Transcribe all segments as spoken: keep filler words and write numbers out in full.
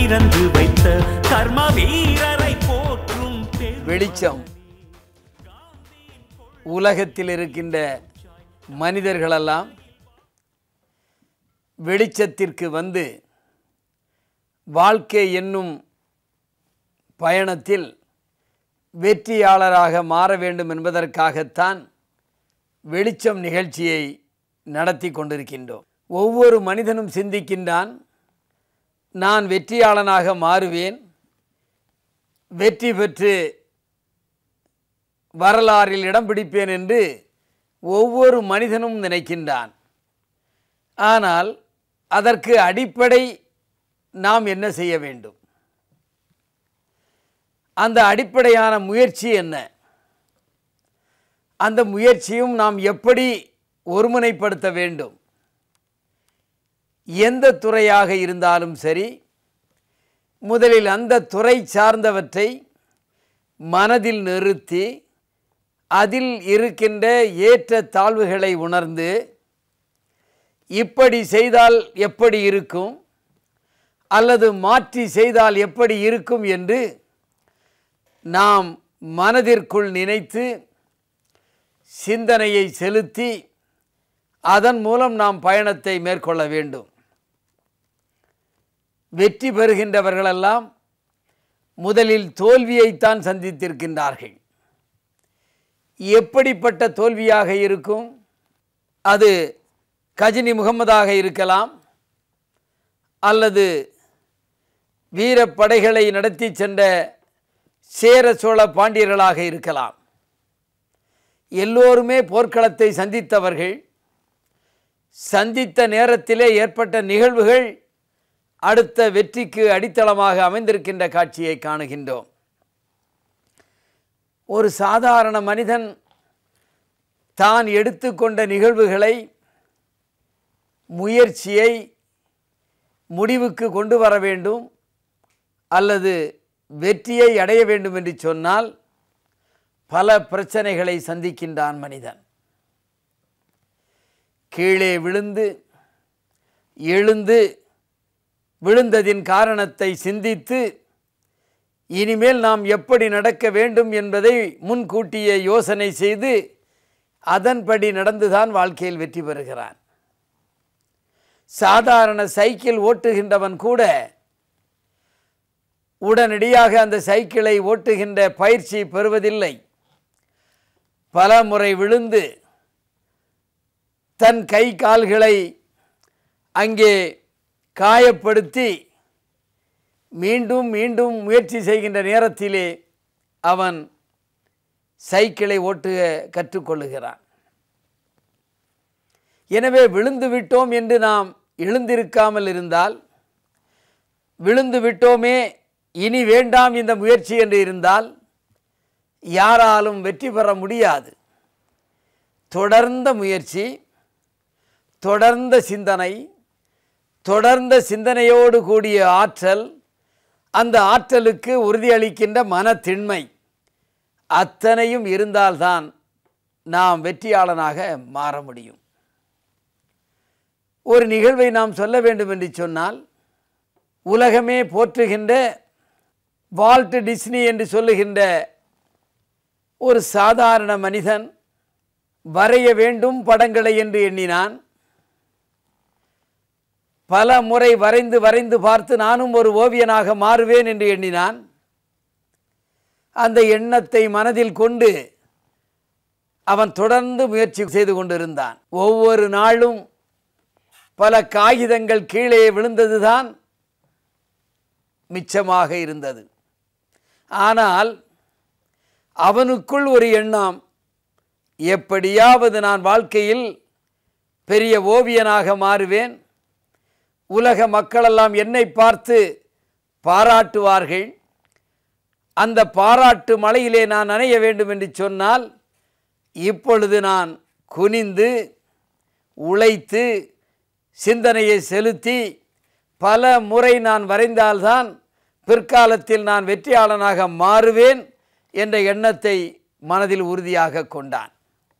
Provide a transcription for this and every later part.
திறந்து வைத்த கர்ம வீரரை போற்றும் வெளிச்சம் உலகத்தில் இருக்கின்ற மனிதர்களெல்லாம் வெளிச்சத்திற்கு வந்து வாழ்க்கை என்னும் பயணத்தில் வெற்றியாளராக மாற வேண்டும் என்பதற்காகத்தான் வெளிச்சம் நிகழ்ச்சியை நடத்தி கொண்டிருக்கின்றோம். ஒவ்வொரு மனிதனும் சிந்திக்கின்றான், நான் வெற்றியாளனாக மாறுவேன், வெற்றி பெற்று வரலாறில் இடம் பிடிப்பேன் என்று ஒவ்வொரு மனிதனும் நினைக்கின்றான். ஆனால் அதற்கு அடிப்படை நாம் என்ன செய்ய வேண்டும்? அந்த அடிப்படையான முயற்சி என்ன? அந்த முயற்சியும் நாம் எப்படி ஒருமுனைப்படுத்த வேண்டும்? எந்த துறையாக இருந்தாலும் சரி, முதலில் அந்த துறை சார்ந்தவற்றை மனதில் நிறுத்தி அதில் இருக்கின்ற ஏற்ற தாழ்வுகளை உணர்ந்து இப்படி செய்தால் எப்படி இருக்கும் அல்லது மாற்றி செய்தால் எப்படி இருக்கும் என்று நாம் மனதிற்குள் நினைத்து சிந்தனையை செலுத்தி அதன் மூலம் நாம் பயணத்தை மேற்கொள்ள வேண்டும். வெற்றி பெறுகின்றவர்களெல்லாம் முதலில் தோல்வியைத்தான் சந்தித்திருக்கின்றார்கள். எப்படிப்பட்ட தோல்வியாக இருக்கும்? அது கஜினி முகமதாக இருக்கலாம், அல்லது வீரப்படைகளை நடத்தி சென்ற சேர சோழ பாண்டியர்களாக இருக்கலாம். எல்லோருமே போர்க்களத்தை சந்தித்தவர்கள். சந்தித்த நேரத்திலே ஏற்பட்ட நிகழ்வுகள் அடுத்த வெற்றிக்கு அடித்தளமாக அமைந்திருக்கின்ற காட்சியை காணுகின்றோம். ஒரு சாதாரண மனிதன் தான் எடுத்துக்கொண்ட நிகழ்வுகளை, முயற்சியை முடிவுக்கு கொண்டு வர வேண்டும் அல்லது வெற்றியை அடைய வேண்டும் என்று சொன்னால் பல பிரச்சனைகளை சந்திக்கின்றான் மனிதன். கீழே விழுந்து எழுந்து விழுந்ததின் காரணத்தை சிந்தித்து இனிமேல் நாம் எப்படி நடக்க வேண்டும் என்பதை முன்கூட்டியே யோசனை செய்து அதன்படி நடந்துதான் வாழ்க்கையில் வெற்றி பெறுகிறான். சாதாரண சைக்கிள் ஓட்டுகின்றவன் கூட உடனடியாக அந்த சைக்கிளை ஓட்டுகின்ற பயிற்சி பெறுவதில்லை. பல முறை விழுந்து தன் கை கால்களை அங்கே காயப்படுத்தி மீண்டும் மீண்டும் முயற்சி செய்கின்ற நேரத்திலே அவன் சைக்கிளை ஓட்டுக கற்றுக்கொள்ளுகிறான். எனவே விழுந்து விட்டோம் என்று நாம் எழுந்திருக்காமல் இருந்தால், விழுந்து விட்டோமே இனி வேண்டாம் இந்த முயற்சி என்று இருந்தால் யாராலும் வெற்றி பெற முடியாது. தொடர்ந்த முயற்சி, தொடர்ந்த சிந்தனை, தொடர்ந்த சிந்தனையோடு கூடிய ஆற்றல், அந்த ஆற்றலுக்கு உறுதியளிக்கின்ற மனத்திண்மை அத்தனையும் இருந்தால்தான் நாம் வெற்றியாளனாக மாற முடியும். ஒரு நிகழ்வை நாம் சொல்ல வேண்டும் என்று சொன்னால், உலகமே போற்றுகின்ற வால்ட் டிஸ்னி என்று சொல்லுகின்ற ஒரு சாதாரண மனிதன் வரைய வேண்டும் படங்களை என்று எண்ணினான். பல முறை வரைந்து வரைந்து பார்த்து நானும் ஒரு ஓவியனாக மாறுவேன் என்று எண்ணினான். அந்த எண்ணத்தை மனதில் கொண்டு அவன் தொடர்ந்து முயற்சி செய்து கொண்டிருந்தான். ஒவ்வொரு நாளும் பல காகிதங்கள் கீழே விழுந்ததுதான் மிச்சமாக இருந்தது. ஆனால் அவனுக்குள் ஒரு எண்ணம், எப்படியாவது நான் வாழ்க்கையில் பெரிய ஓவியனாக மாறுவேன், உலக மக்களெல்லாம் என்னை பார்த்து பாராட்டுவார்கள், அந்த பாராட்டு மலையிலே நான் நனைய வேண்டும் என்று சொன்னால் இப்பொழுது நான் குனிந்து உழைத்து சிந்தனையை செலுத்தி பல முறை நான் வரைந்தால்தான் பிற்காலத்தில் நான் வெற்றியாளனாக மாறுவேன் என்ற எண்ணத்தை மனதில் உறுதியாக கொண்டான்.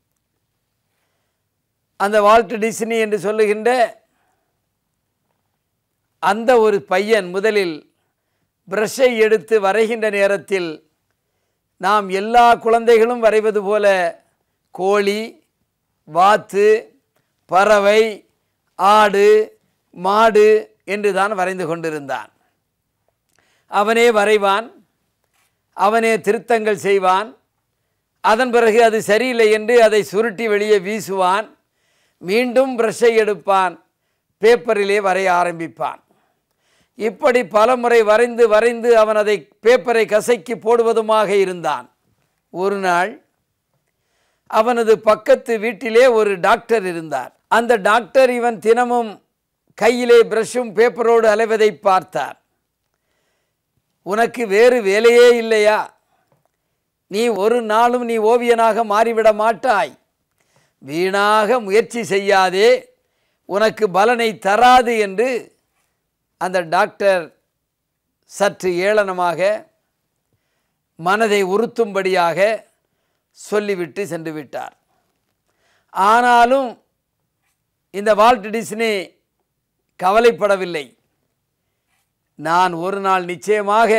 அந்த வால்ட் டிஸ்னி என்று சொல்லுகின்ற அந்த ஒரு பையன் முதலில் பிரஷை எடுத்து வரைகின்ற நேரத்தில் நாம் எல்லா குழந்தைகளும் வரைவது போல கோழி, வாத்து, பறவை, ஆடு, மாடு என்று தான் வரைந்து கொண்டிருந்தான். அவனே வரைவான், அவனே திருத்தங்கள் செய்வான். அதன் பிறகு அது சரியில்லை என்று அதை சுருட்டி வெளியே வீசுவான். மீண்டும் பிரஷை எடுப்பான், பேப்பரிலே வரைய ஆரம்பிப்பான். இப்படி பல முறை வரைந்து வரைந்து அவன் அதை பேப்பரை கசக்கி போடுவதுமாக இருந்தான். ஒரு நாள் அவனது பக்கத்து வீட்டிலே ஒரு டாக்டர் இருந்தார். அந்த டாக்டர் இவன் தினமும் கையிலே பிரஷும் பேப்பரோடு அலைவதை பார்த்தார். உனக்கு வேறு வேலையே இல்லையா? நீ ஒரு நாளும் நீ ஓவியனாக மாறிவிட மாட்டாய். வீணாக முயற்சி செய்யாதே, உனக்கு பலனை தராது என்று அந்த டாக்டர் சற்று ஏளனமாக மனதை உறுத்தும்படியாக சொல்லிவிட்டு சென்று விட்டார். ஆனாலும் இந்த வால்ட் டிஸ்னி கவலைப்படவில்லை. நான் ஒரு நாள் நிச்சயமாக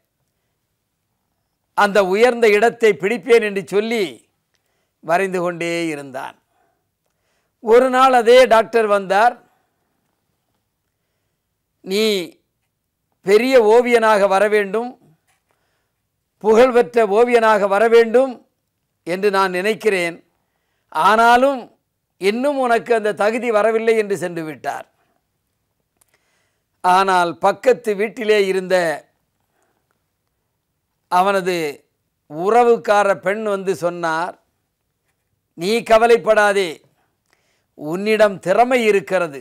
அந்த உயர்ந்த இடத்தை பிடிப்பேன் என்று சொல்லி வரைந்து கொண்டே இருந்தான். ஒரு நாள் அதே டாக்டர் வந்தார். நீ பெரிய ஓவியனாக வர வேண்டும், புகழ்பெற்ற ஓவியனாக வர வேண்டும் என்று நான் நினைக்கிறேன். ஆனாலும் இன்னும் உனக்கு அந்த தகுதி வரவில்லை என்று சென்று விட்டார். ஆனால் பக்கத்து வீட்டிலே இருந்த அவனது உறவுக்கார பெண் வந்து சொன்னார், நீ கவலைப்படாதே, உன்னிடம் திறமை இருக்கிறது,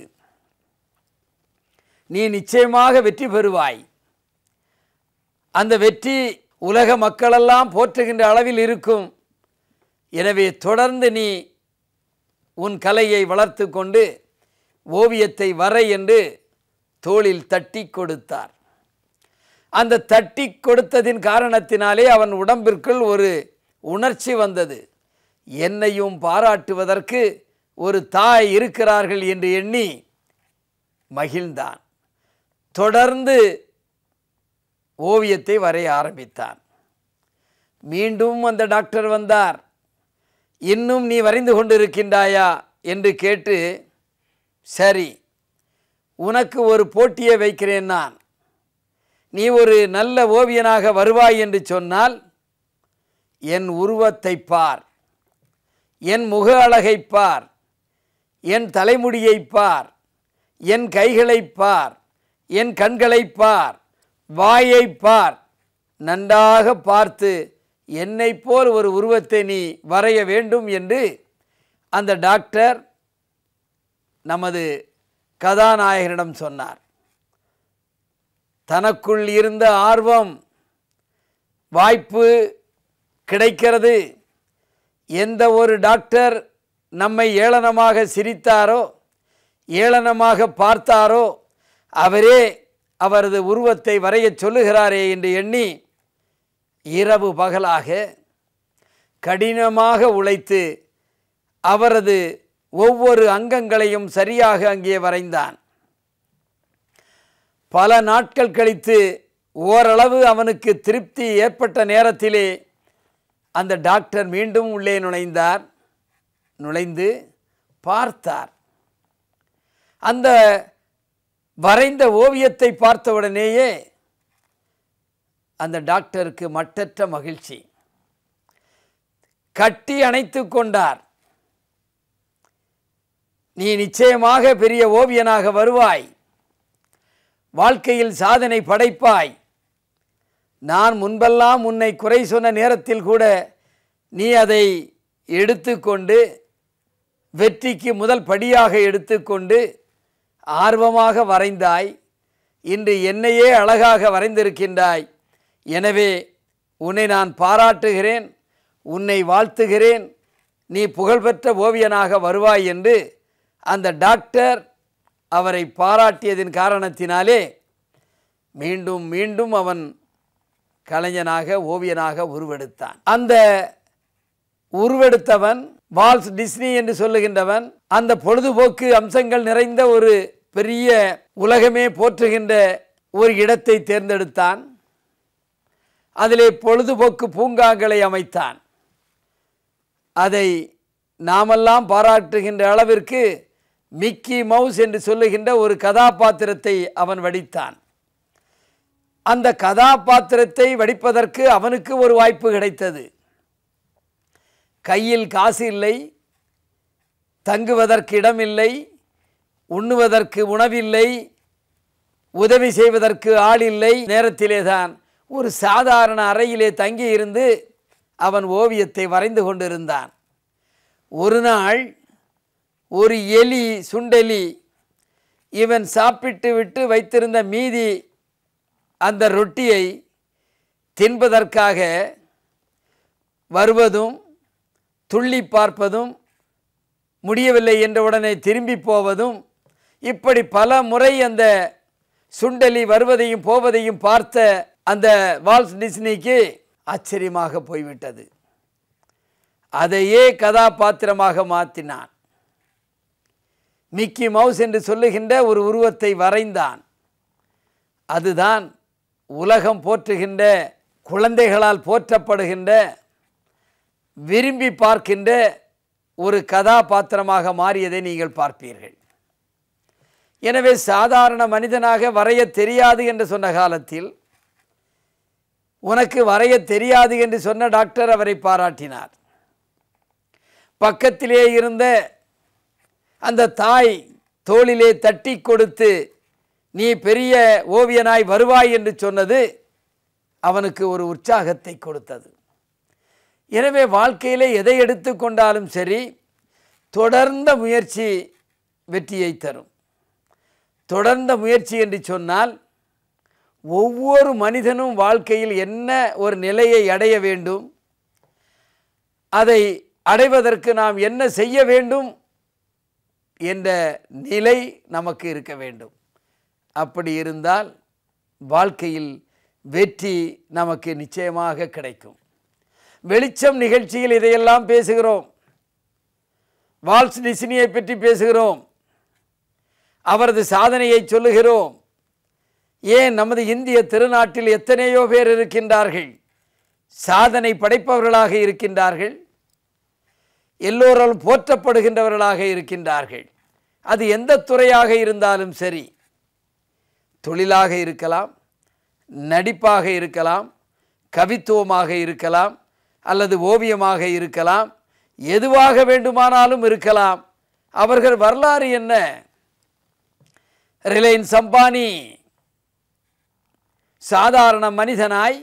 நீ நிச்சயமாக வெற்றி பெறுவாய். அந்த வெற்றி உலக மக்களெல்லாம் போற்றுகின்ற அளவில் இருக்கும். எனவே தொடர்ந்து நீ உன் கலையை வளர்த்து கொண்டு ஓவியத்தை வரை என்று தோளில் தட்டி கொடுத்தார். அந்த தட்டி கொடுத்ததின் காரணத்தினாலே அவன் உடம்பிற்குள் ஒரு உணர்ச்சி வந்தது. என்னையும் பாராட்டுவதற்கு ஒரு தாய் இருக்கிறார்கள் என்று எண்ணி மகிழ்ந்தான். தொடர்ந்து ஓவியத்தை வரைய ஆரம்பித்தான். மீண்டும் அந்த டாக்டர் வந்தார். இன்னும் நீ வரைந்து கொண்டிருக்கின்றாயா என்று கேட்டு, சரி, உனக்கு ஒரு போட்டியை வைக்கிறேன் நான். நீ ஒரு நல்ல ஓவியனாக வருவாய் என்று சொன்னால் என் உருவத்தை பார், என் முக அழகை பார், என் தலைமுடியை பார், என் கைகளை பார், என் கண்களை பார், வாயை பார். நன்றாக பார்த்து என்னை போல் ஒரு உருவத்தை நீ வரைய வேண்டும் என்று அந்த டாக்டர் நமது கதாநாயகனிடம் சொன்னார். தனக்குள் இருந்த ஆர்வம், வாய்ப்பு கிடைக்கிறது. எந்த ஒரு டாக்டர் நம்மை ஏளனமாக சிரித்தாரோ, ஏளனமாக பார்த்தாரோ, அவரே அவரது உருவத்தை வரைய சொல்லுகிறாரே என்று எண்ணி இரவு பகலாக கடினமாக உழைத்து அவரது ஒவ்வொரு அங்கங்களையும் சரியாக அங்கே வரைந்தான். பல நாட்கள் கழித்து ஓரளவு அவனுக்கு திருப்தி ஏற்பட்ட நேரத்திலே அந்த டாக்டர் மீண்டும் உள்ளே நுழைந்தார். நுழைந்து பார்த்தார். அந்த வரைந்த ஓவியத்தை பார்த்தவுடனேயே அந்த டாக்டருக்கு மட்டற்ற மகிழ்ச்சி. கட்டி அணைத்து கொண்டார். நீ நிச்சயமாக பெரிய ஓவியனாக வருவாய், வாழ்க்கையில் சாதனை படைப்பாய். நான் முன்பெல்லாம் உன்னை குறை சொன்ன நேரத்தில் கூட நீ அதை எடுத்துக்கொண்டு வெற்றிக்கு முதல் படியாக எடுத்துக்கொண்டு ஆர்வமாக வரைந்தாய். இன்று என்னையே அழகாக வரைந்திருக்கின்றாய். எனவே உன்னை நான் பாராட்டுகிறேன், உன்னை வாழ்த்துகிறேன், நீ புகழ்பெற்ற ஓவியனாக வருவாய் என்று அந்த டாக்டர் அவரை பாராட்டியதின் காரணத்தினாலே மீண்டும் மீண்டும் அவன் கலைஞனாக ஓவியனாக உருவெடுத்தான். அந்த உருவெடுத்தவன் வால்ட் டிஸ்னி என்று சொல்லுகின்றவன் அந்த பொழுதுபோக்கு அம்சங்கள் நிறைந்த ஒரு பெரிய உலகமே போற்றுகின்ற ஒரு இடத்தை தேர்ந்தெடுத்தான். அதிலே பொழுதுபோக்கு பூங்காங்களை அமைத்தான். அதை நாமெல்லாம் பாராட்டுகின்ற அளவிற்கு மிக்கி மவுஸ் என்று சொல்லுகின்ற ஒரு கதாபாத்திரத்தை அவன் வடித்தான். அந்த கதாபாத்திரத்தை வடிப்பதற்கு அவனுக்கு ஒரு வாய்ப்பு கிடைத்தது. கையில் காசு இல்லை, தங்குவதற்கு இடமில்லை, உண்ணுவதற்கு உணவில்லை, உதவி செய்வதற்கு ஆள் இல்லை. நேரத்திலே தான் ஒரு சாதாரண அறையிலே தங்கியிருந்து அவன் ஓவியத்தை வரைந்து கொண்டிருந்தான். ஒரு நாள் ஒரு எலி, சுண்டெலி, இவன் சாப்பிட்டு விட்டு வைத்திருந்த மீதி அந்த ரொட்டியை தின்பதற்காக வருவதும் துள்ளி பார்ப்பதும் முடியவில்லை என்ற உடனே திரும்பி போவதும், இப்படி பல முறை அந்த சுண்டெலி வருவதையும் போவதையும் பார்த்த அந்த வால்ட் டிஸ்னிக்கு ஆச்சரியமாக போய்விட்டது. அதையே கதாபாத்திரமாக மாற்றினான். மிக்கி மவுஸ் என்று சொல்லுகின்ற ஒரு உருவத்தை வரைந்தான். அதுதான் உலகம் போற்றுகின்ற, குழந்தைகளால் போற்றப்படுகின்ற, விரும்பி பார்க்கின்ற ஒரு கதாபாத்திரமாக மாறியதை நீங்கள் பார்ப்பீர்கள். எனவே சாதாரண மனிதனாக வரைய தெரியாது என்று சொன்ன காலத்தில், உனக்கு வரைய தெரியாது என்று சொன்ன டாக்டர் அவரை பாராட்டினார். பக்கத்திலே இருந்த அந்த தாய் தோளிலே தட்டி கொடுத்து, நீ பெரிய ஓவியனாய் வருவாய் என்று சொன்னது அவனுக்கு ஒரு உற்சாகத்தை கொடுத்தது. எனவே வாழ்க்கையிலே எதை எடுத்து கொண்டாலும் சரி, தொடர்ந்த முயற்சி வெற்றியை தரும். தொடர்ந்த முயற்சி என்று சொன்னால், ஒவ்வொரு மனிதனும் வாழ்க்கையில் என்ன ஒரு நிலையை அடைய வேண்டும், அதை அடைவதற்கு நாம் என்ன செய்ய வேண்டும் என்ற நிலை நமக்கு இருக்க வேண்டும். அப்படி இருந்தால் வாழ்க்கையில் வெற்றி நமக்கு நிச்சயமாக கிடைக்கும். வெளிச்சம் நிகழ்ச்சியில் இதையெல்லாம் பேசுகிறோம். வால்ட் டிஸ்னியை பற்றி பேசுகிறோம். அவரது சாதனையை சொல்லுகிறோம். ஏன் நமது இந்திய திருநாட்டில் எத்தனையோ பேர் இருக்கின்றார்கள், சாதனை படைப்பவர்களாக இருக்கின்றார்கள், எல்லோராலும் போற்றப்படுகின்றவர்களாக இருக்கின்றார்கள். அது எந்த துறையாக இருந்தாலும் சரி, தொழிலாக இருக்கலாம், நடிப்பாக இருக்கலாம், கவித்துவமாக இருக்கலாம், அல்லது ஓவியமாக இருக்கலாம், எதுவாக வேண்டுமானாலும் இருக்கலாம். அவர்கள் வரலாறு என்ன? ரிலையன்ஸ் அம்பானி சாதாரண மனிதனாய்,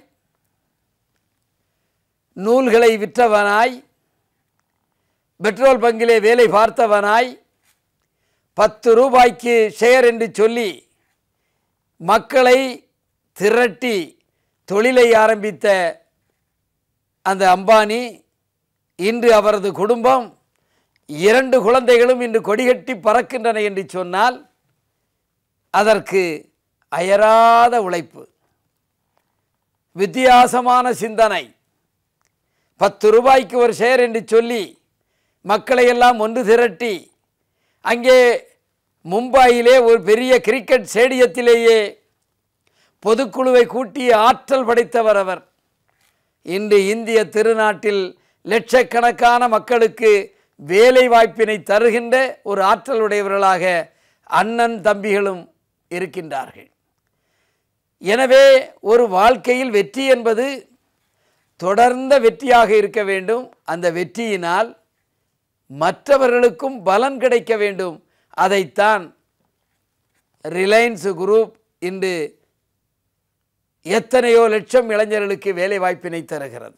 நூல்களை விற்றவனாய், பெட்ரோல் பங்கிலே வேலை பார்த்தவனாய், பத்து ரூபாய்க்கு ஷேர் என்று சொல்லி மக்களை திரட்டி தொழிலை ஆரம்பித்த அந்த அம்பானி, இன்று அவரது குடும்பம், இரண்டு குழந்தைகளும் இன்று கொடிகட்டி பறக்கின்றன என்று சொன்னால் அதற்கு அயராத உழைப்பு, வித்தியாசமான சிந்தனை. பத்து ரூபாய்க்கு ஒரு ஷேர் என்று சொல்லி மக்களை எல்லாம் ஒன்று திரட்டி, அங்கே மும்பையிலே ஒரு பெரிய கிரிக்கெட் ஸ்டேடியத்திலேயே பொதுக்குழுவை கூட்டிய ஆற்றல் படைத்தவர் அவர். இன்று இந்திய திருநாட்டில் லட்சக்கணக்கான மக்களுக்கு வேலை வாய்ப்பினை தருகின்ற ஒரு ஆற்றல் உடையவர்களாக அண்ணன் தம்பிகளும் இருக்கின்றார்கள். எனவே ஒரு வாழ்க்கையில் வெற்றி என்பது தொடர்ந்த வெற்றியாக இருக்க வேண்டும். அந்த வெற்றியினால் மற்றவர்களுக்கும் பலன் கிடைக்க வேண்டும். அதைத்தான் ரிலையன்ஸ் குரூப் இன்று எத்தனையோ லட்சம் இளைஞர்களுக்கு வேலை வாய்ப்பினை தருகிறது.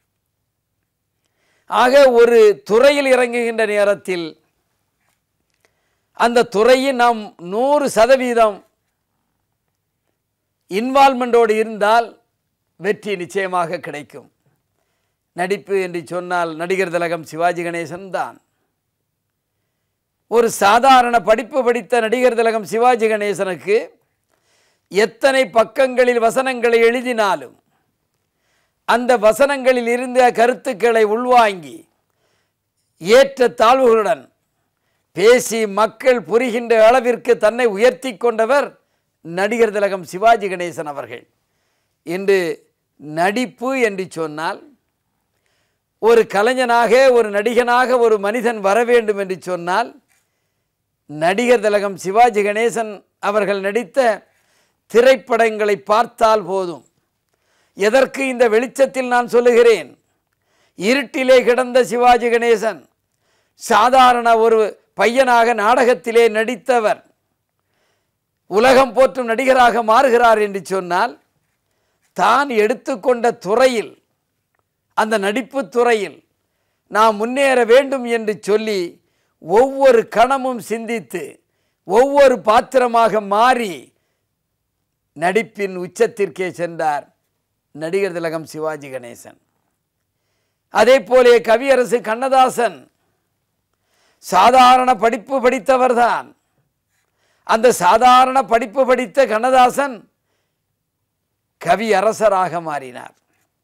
ஆக ஒரு துறையில் இறங்குகின்ற நேரத்தில் அந்த துறையின் நாம் நூறு சதவீதம் இன்வால்மெண்டோடு இருந்தால் வெற்றி நிச்சயமாக கிடைக்கும். நடிப்பு என்று சொன்னால் நடிகர் திலகம் சிவாஜி கணேசன் தான். ஒரு சாதாரண படிப்பு படித்த நடிகர் திலகம் சிவாஜி கணேசனுக்கு எத்தனை பக்கங்களில் வசனங்களை எழுதினாலும் அந்த வசனங்களில் இருந்த கருத்துக்களை உள்வாங்கி ஏற்ற தாழ்வுகளுடன் பேசி மக்கள் புரிகின்ற அளவிற்கு தன்னை உயர்த்தி கொண்டவர் நடிகர் திலகம் சிவாஜி கணேசன் அவர்கள். இன்று நடிப்பு என்று சொன்னால் ஒரு கலைஞனாக ஒரு நடிகனாக ஒரு மனிதன் வர வேண்டும் என்று சொன்னால் நடிகர் திலகம் சிவாஜி கணேசன் அவர்கள் நடித்த திரைப்படங்களை பார்த்தால் போதும். எதற்கு இந்த வெளிச்சத்தில் நான் சொல்லுகிறேன்? இருட்டிலே கிடந்த சிவாஜி கணேசன் சாதாரண ஒரு பையனாக நாடகத்திலே நடித்தவர் உலகம் போற்றும் நடிகராக மாறுகிறார் என்று சொன்னால் தான் எடுத்துக்கொண்ட துறையில், அந்த நடிப்பு துறையில் நாம் முன்னேற வேண்டும் என்று சொல்லி ஒவ்வொரு கணமும் சிந்தித்து ஒவ்வொரு பாத்திரமாக மாறி நடிப்பின் உச்சத்திற்கே சென்றார் நடிகர் திலகம் சிவாஜி கணேசன். அதே போலே கவியரசு கண்ணதாசன் சாதாரண படிப்பு படித்தவர்தான். அந்த சாதாரண படிப்பு படித்த கண்ணதாசன் கவி அரசராக மாறினார்.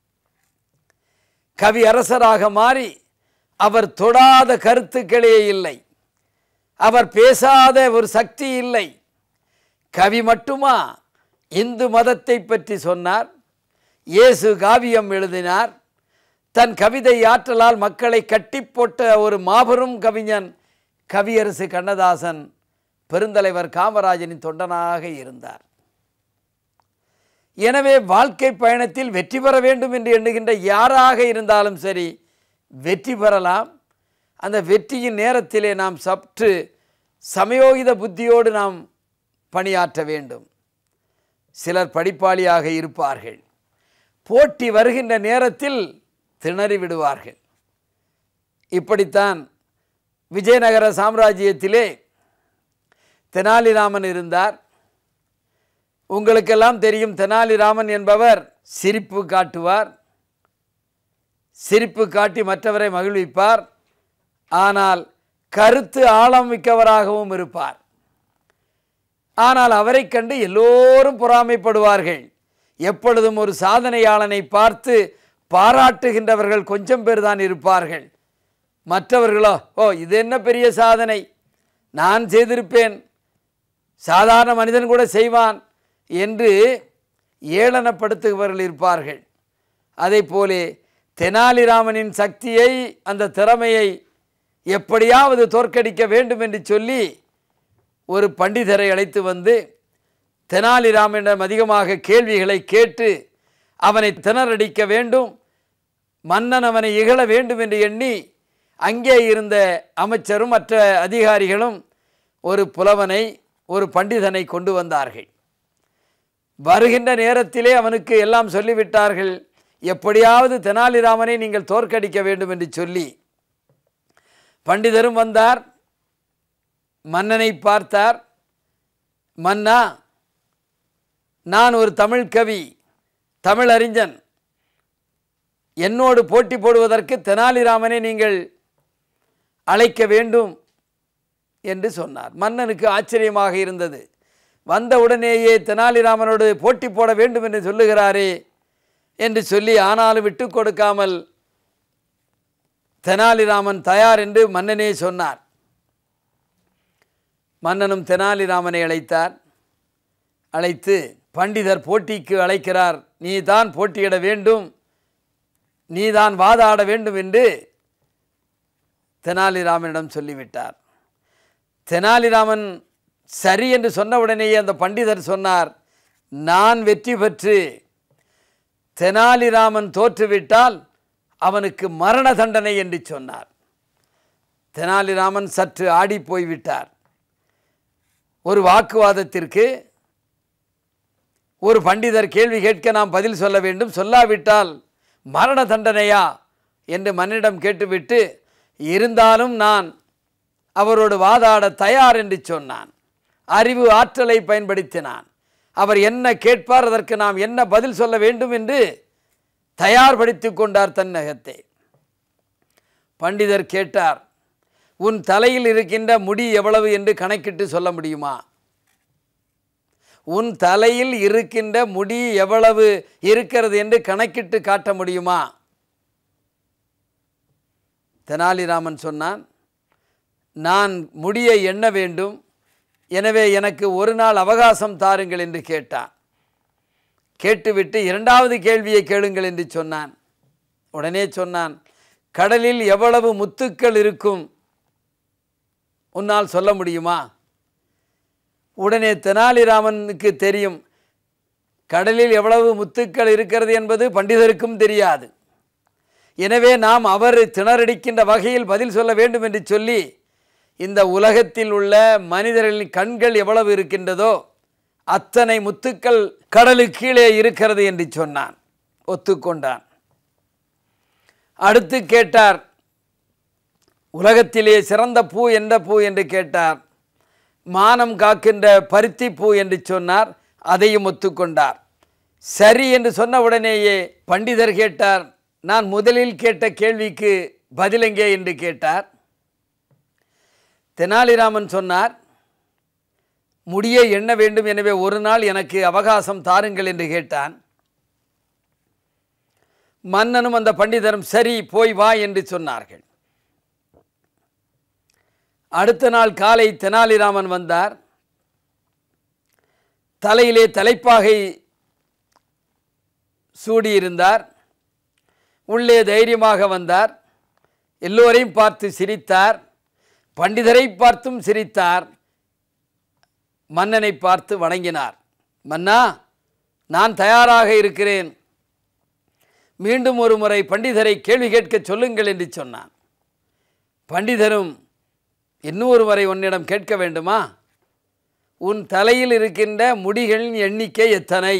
கவி அரசராக மாறி அவர் தொடாத கருத்துக்களே இல்லை, அவர் பேசாத ஒரு சக்தி இல்லை. கவி மட்டுமா இந்து மதத்தை பற்றி சொன்னார், இயேசு காவியம் எழுதினார், தன் கவிதை ஆற்றலால் மக்களை கட்டி போட்ட ஒரு மாபெரும் கவிஞன் கவியரசு கண்ணதாசன் பெருந்தலைவர் காமராஜனின் தொண்டனாக இருந்தார். எனவே வாழ்க்கை பயணத்தில் வெற்றி பெற வேண்டும் என்று எண்ணுகின்ற யாராக இருந்தாலும் சரி வெற்றி பெறலாம். அந்த வெற்றியின் நேரத்திலே நாம் சற்று சமயோகித புத்தியோடு நாம் பணியாற்ற வேண்டும். சிலர் படிப்பாளியாக இருப்பார்கள், போட்டி வருகின்ற நேரத்தில் திணறி விடுவார்கள். இப்படித்தான் விஜயநகர சாம்ராஜ்யத்திலே தெனாலிராமன் இருந்தார். உங்களுக்கெல்லாம் தெரியும், தெனாலிராமன் என்பவர் சிரிப்பு காட்டுவார், சிரிப்பு காட்டி மற்றவரை மகிழ்விப்பார். ஆனால் கருத்து ஆழம் மிக்கவராகவும் இருப்பார். ஆனால் அவரை கண்டு எல்லோரும் பொறாமைப்படுவார்கள். எப்பொழுதும் ஒரு சாதனையாளனை பார்த்து பாராட்டுகின்றவர்கள் கொஞ்சம் பேர் தான் இருப்பார்கள். மற்றவர்களோ, ஓ இது என்ன பெரிய சாதனை, நான் செய்திருப்பேன், சாதாரண மனிதன் கூட செய்வான் என்று ஏளனப்படுத்துபவர்கள் இருப்பார்கள். அதே போலே தெனாலிராமனின் சக்தியை, அந்த திறமையை எப்படியாவது தோற்கடிக்க வேண்டும் என்று சொல்லி ஒரு பண்டிதரை அழைத்து வந்து தெனாலிராமனிடம் அதிகமாக கேள்விகளை கேட்டு அவனை திணறடிக்க வேண்டும், மன்னன் அவனை இகழ வேண்டும் என்று எண்ணி அங்கே இருந்த அமைச்சரும் மற்ற அதிகாரிகளும் ஒரு புலவனை, ஒரு பண்டிதனை கொண்டு வந்தார்கள். வருகின்ற நேரத்திலே அவனுக்கு எல்லாம் சொல்லிவிட்டார்கள், எப்படியாவது தெனாலிராமனை நீங்கள் தோற்கடிக்க வேண்டும் என்று சொல்லி. பண்டிதரும் வந்தார், மன்னனை பார்த்தார். மன்னா, நான் ஒரு தமிழ் கவி, தமிழ் அறிஞன், என்னோடு போட்டி போடுவதற்கு தெனாலிராமனை நீங்கள் அழைக்க வேண்டும் என்று சொன்னார். மன்னனுக்கு ஆச்சரியமாக இருந்தது. வந்தவுடனேயே தெனாலிராமனோடு போட்டி போட வேண்டும் என்று சொல்லுகிறாரே என்று சொல்லி, ஆனாலும் விட்டு கொடுக்காமல் தெனாலிராமன் தயார் என்று மன்னனே சொன்னார். மன்னனும் தெனாலிராமனை அழைத்தார். அழைத்து, பண்டிதர் போட்டிக்கு அழைக்கிறார், நீ தான் போட்டியிட வேண்டும், நீ தான் வாதாட வேண்டும் என்று தெனாலிராமனிடம் சொல்லிவிட்டார். தெனாலிராமன் சரி என்று சொன்னவுடனேயே அந்த பண்டிதர் சொன்னார், நான் வெற்றி பெற்று தெனாலிராமன் தோற்றுவிட்டால் அவனுக்கு மரண தண்டனை என்று சொன்னார். தெனாலிராமன் சற்று ஆடி போய்விட்டார். ஒரு வாக்குவாதத்திற்கு ஒரு பண்டிதர் கேள்வி கேட்க நாம் பதில் சொல்ல வேண்டும், சொல்லாவிட்டால் மரண தண்டனையா என்று மன்னிடம் கேட்டுவிட்டு, இருந்தாலும் நான் அவரோடு வாதாட தயார் என்று சொன்னான். அறிவு ஆற்றலை பயன்படுத்தினான். அவர் என்ன கேட்பார், அதற்கு நாம் என்ன பதில் சொல்ல வேண்டும் என்று தயார்படுத்தி கொண்டார் தன்னகத்தை. பண்டிதர் கேட்டார், உன் தலையில் இருக்கின்ற முடி எவ்வளவு என்று கணக்கிட்டு சொல்ல முடியுமா? உன் தலையில் இருக்கின்ற முடி எவ்வளவு இருக்கிறது என்று கணக்கிட்டு காட்ட முடியுமா? தெனாலிராமன் சொன்னான், நான் முடியை எண்ண வேண்டும், எனவே எனக்கு ஒரு நாள் அவகாசம் தாருங்கள் என்று கேட்டான். கேட்டுவிட்டு இரண்டாவது கேள்வியை கேளுங்கள் என்று சொன்னான். உடனே சொன்னான், கடலில் எவ்வளவு முத்துக்கள் இருக்கும் உன்னால் சொல்ல முடியுமா? உடனே தெனாலிராமனுக்கு தெரியும், கடலில் எவ்வளவு முத்துக்கள் இருக்கிறது என்பது பண்டிதருக்கும் தெரியாது. எனவே நாம் அவர் திணறடிக்கின்ற வகையில் பதில் சொல்ல வேண்டும் என்று சொல்லி, இந்த உலகத்தில் உள்ள மனிதர்களின் கண்கள் எவ்வளவு இருக்கின்றதோ அத்தனை முத்துக்கள் கடலுக்கு கீழே இருக்கிறது என்று சொன்னான். ஒத்துக்கொண்டான். அடுத்து கேட்டார், உலகத்திலே சிறந்த பூ எந்த பூ என்று கேட்டார். மானம் காக்கின்ற பருத்தி பூ என்று சொன்னார். அதையும் ஒத்துக்கொண்டார். சரி என்று சொன்ன உடனேயே பண்டிதர் கேட்டார், நான் முதலில் கேட்ட கேள்விக்கு பதில் எங்கே என்று கேட்டார். தெனாலிராமன் சொன்னார், முடியை எண்ண வேண்டும், எனவே ஒரு நாள் எனக்கு அவகாசம் தாருங்கள் என்று கேட்டான். மன்னனும் அந்த பண்டிதரும் சரி போய் வா என்று சொன்னார்கள். அடுத்த நாள் காலை தெனாலிராமன் வந்தார். தலையிலே தலைப்பாகை சூடியிருந்தார். உள்ளே தைரியமாக வந்தார். எல்லோரையும் பார்த்து சிரித்தார். பண்டிதரை பார்த்தும் சிரித்தார். மன்னனை பார்த்து வணங்கினார். மன்னா, நான் தயாராக இருக்கிறேன், மீண்டும் ஒரு முறை பண்டிதரை கேள்வி கேட்க சொல்லுங்கள் என்று சொன்னான். பண்டிதரும், இன்னொரு முறை உன்னிடம் கேட்க வேண்டுமா? உன் தலையில் இருக்கின்ற முடிகளின் எண்ணிக்கை எத்தனை?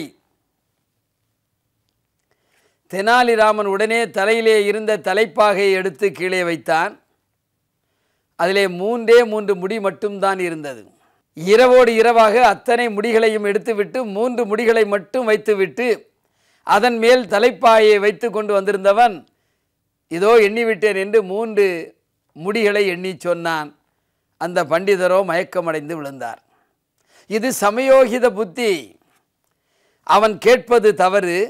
தெனாலிராமன் உடனே தலையிலே இருந்த தலைப்பாகையை எடுத்து கீழே வைத்தான். அதிலே மூன்றே மூன்று முடி மட்டும்தான் இருந்தது. இரவோடு இரவாக அத்தனை முடிகளையும் எடுத்துவிட்டு மூன்று முடிகளை மட்டும் வைத்துவிட்டு அதன் மேல் தலைப்பாகையை வைத்து கொண்டு வந்திருந்தவன், இதோ எண்ணிவிட்டேன் என்று மூன்று முடிகளை எண்ணி சொன்னான். அந்த பண்டிதரோ மயக்கமடைந்து விழுந்தார். இது சமயோகித புத்தி. அவன் கேட்பது தவறு,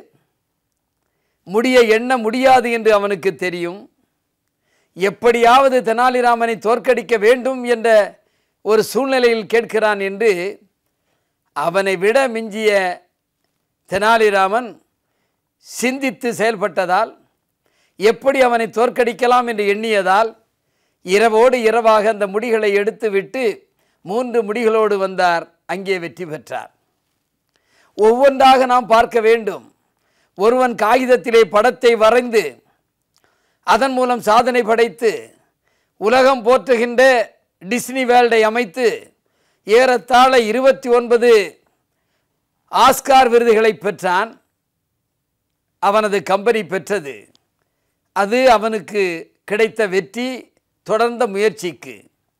முடியை எண்ண முடியாது என்று அவனுக்கு தெரியும். எப்படியாவது தெனாலிராமனை தோற்கடிக்க வேண்டும் என்ற ஒரு சூழ்நிலையில் கேட்கிறான் என்று அவனை விட மிஞ்சிய தெனாலிராமன் சிந்தித்து செயல்பட்டதால், எப்படி அவனை தோற்கடிக்கலாம் என்று எண்ணியதால் இரவோடு இரவாக அந்த முடிகளை எடுத்துவிட்டு மூன்று முடிகளோடு வந்தார். அங்கே வெற்றி பெற்றார். ஒவ்வொன்றாக நாம் பார்க்க வேண்டும். ஒருவன் காகிதத்திலே படத்தை வரைந்து அதன் மூலம் சாதனை படைத்து உலகம் போற்றுகின்ற டிஸ்னி வேர்ல்டை அமைத்து ஏறத்தாழ இருபத்தி ஒன்பது ஆஸ்கார் விருதுகளை பெற்றான். அவனது கம்பெனி பெற்றது. அது அவனுக்கு கிடைத்த வெற்றி, தொடர்ந்த முயற்சிக்கு.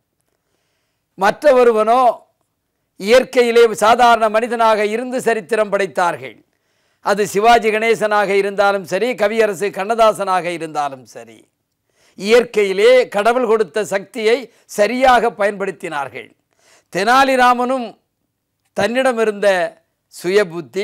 மற்ற ஒருவனோ இயற்கையிலே சாதாரண மனிதனாக இருந்து சரித்திரம் படைத்தார்கள். அது சிவாஜி கணேசனாக இருந்தாலும் சரி, கவியரசு கண்ணதாசனாக இருந்தாலும் சரி, இயற்கையிலே கடவுள் கொடுத்த சக்தியை சரியாக பயன்படுத்தினார்கள். தெனாலிராமனும் தன்னிடம் இருந்த சுய புத்தி,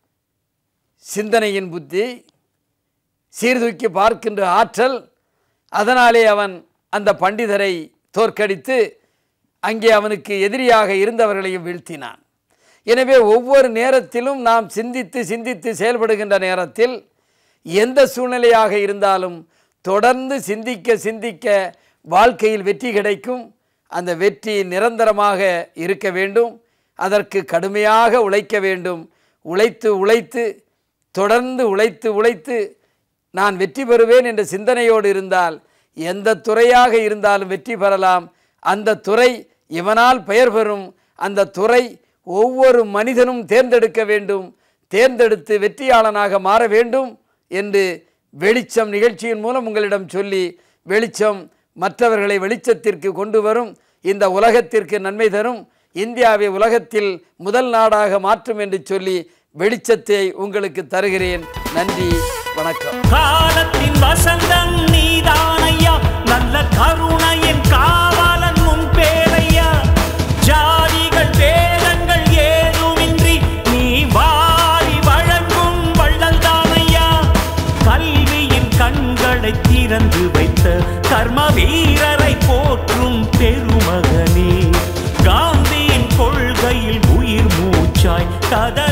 சிந்தனையின் புத்தி, சீர்தூக்கி பார்க்கின்ற ஆற்றல், அதனாலே அவன் அந்த பண்டிதரை தோற்கடித்து அங்கே அவனுக்கு எதிரியாக இருந்தவர்களையும் வீழ்த்தினான். எனவே ஒவ்வொரு நேரத்திலும் நாம் சிந்தித்து சிந்தித்து செயல்படுகின்ற நேரத்தில் எந்த சூழ்நிலையாக இருந்தாலும் தொடர்ந்து சிந்திக்க சிந்திக்க வாழ்க்கையில் வெற்றி கிடைக்கும். அந்த வெற்றி நிரந்தரமாக இருக்க வேண்டும். அதற்கு கடுமையாக உழைக்க வேண்டும். உழைத்து உழைத்து தொடர்ந்து உழைத்து உழைத்து நான் வெற்றி பெறுவேன் என்ற சிந்தனையோடு இருந்தால் எந்த துறையாக இருந்தாலும் வெற்றி பெறலாம். அந்த துறை இவனால் பெயர் பெறும். அந்த துறை ஒவ்வொரு மனிதனும் தேர்ந்தெடுக்க வேண்டும். தேர்ந்தெடுத்து வெற்றியாளனாக மாற வேண்டும் என்று வெளிச்சம் நிகழ்ச்சியின் மூலம் உங்களிடம் சொல்லி, வெளிச்சம் மற்றவர்களை வெளிச்சத்திற்கு கொண்டு வரும், இந்த உலகத்திற்கு நன்மை தரும், இந்தியாவை உலகத்தில் முதல் நாடாக மாற்றும் என்று சொல்லி வெளிச்சத்தை உங்களுக்கு தருகிறேன். நன்றி, வணக்கம். காலத்தின் வசந்தம் நீதானையா, நல்ல கருணையின் காவலன் உன் பேரையா. ஜாதிகள் வேதங்கள் ஏதுமின்றி நீ வாரி வழங்கும் வள்ளல் தானையா. கல்வியின் கண்களை திறந்து வைத்த கர்ம வீரரை போற்றும் பெருமகனே. காந்தியின் கொள்கையில் உயிர் மூச்சாய் கத